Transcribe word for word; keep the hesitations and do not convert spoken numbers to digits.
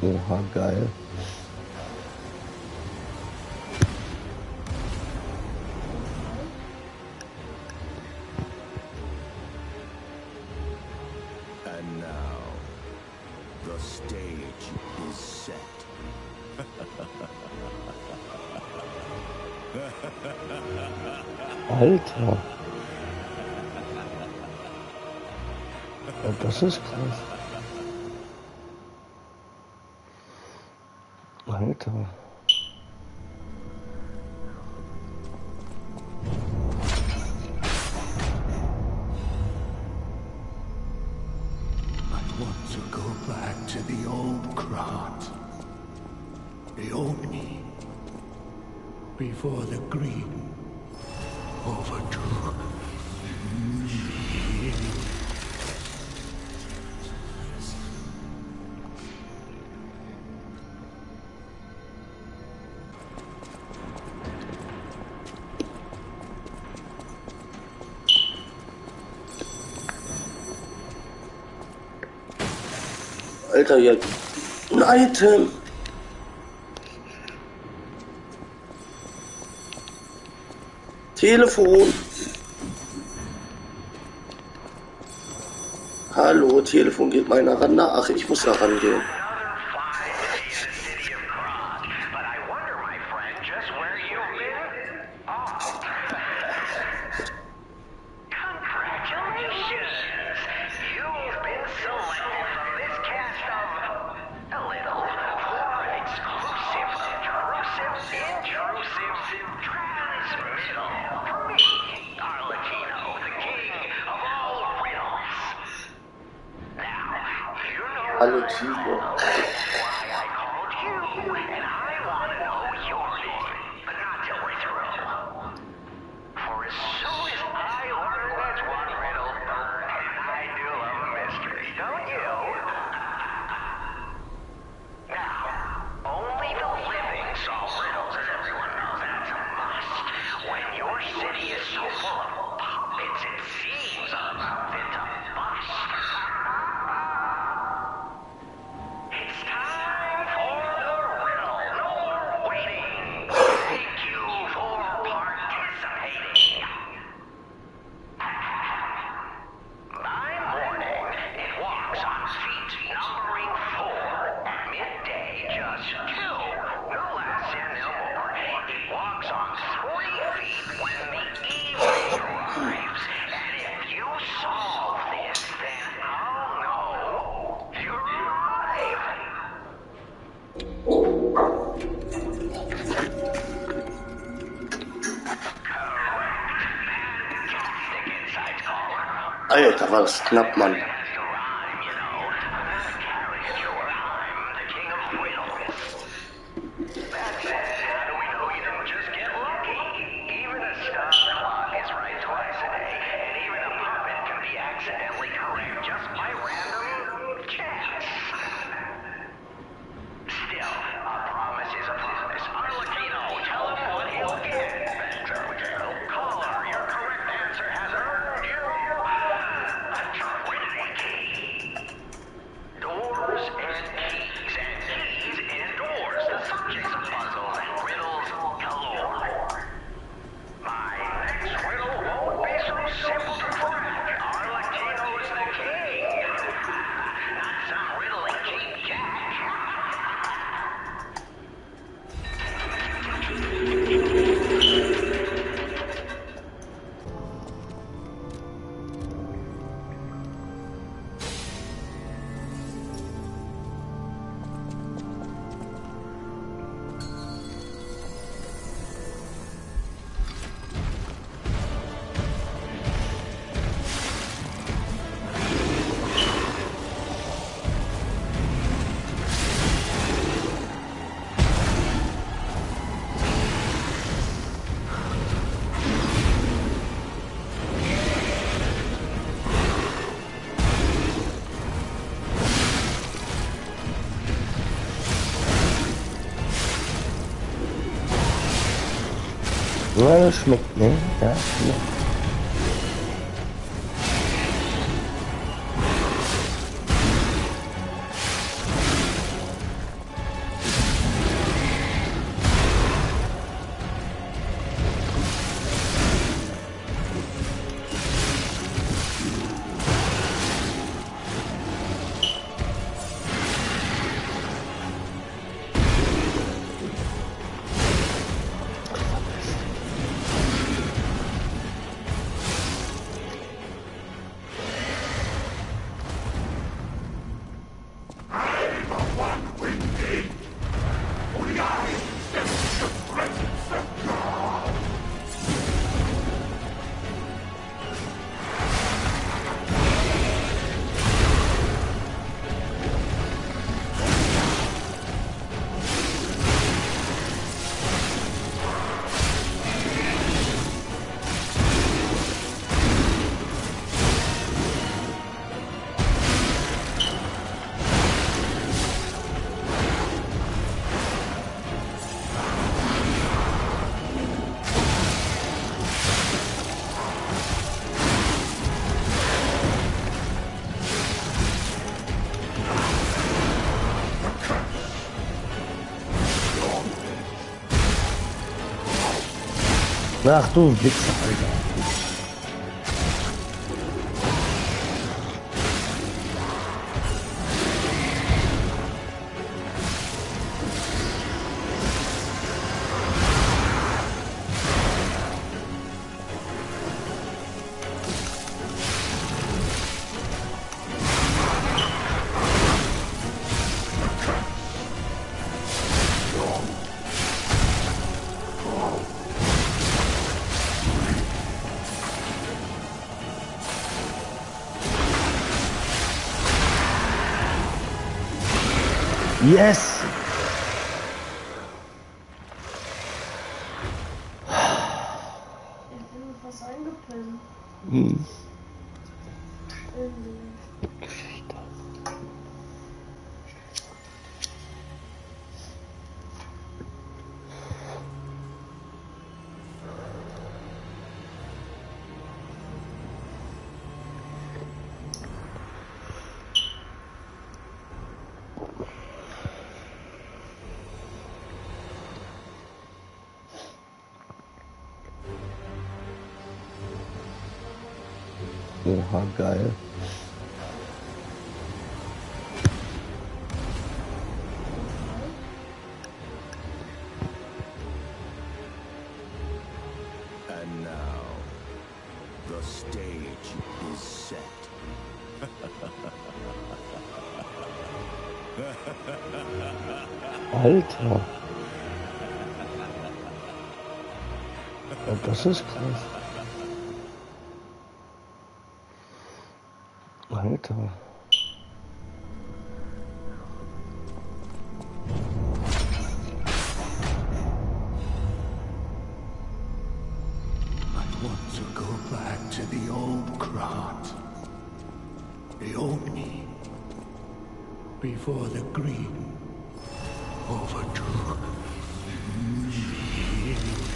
Oha, geil. And now, the stage is set. Alter. Ja, das ist krass. Alter. I want to go back to the old Krat. The old me. Before the greed overtook me. Alter, ja, ein Item. Telefon. Hallo, Telefon, geht meiner ran nach. Ich muss da rangehen. Hallo Tigo. Alter, war das knapp, Mann. Ja, das schmeckt, ne? Ja, schmeckt. Ach du Wichser, Alter. Yes! Ich bin fast eingepennt. Hm. Irgendwie. Geschichte. Oha, geil. And now, the stage is set. Alter. Ja, das ist krass. Alter. I want to go back to the old Krat. The old me. Before the greed overtook me.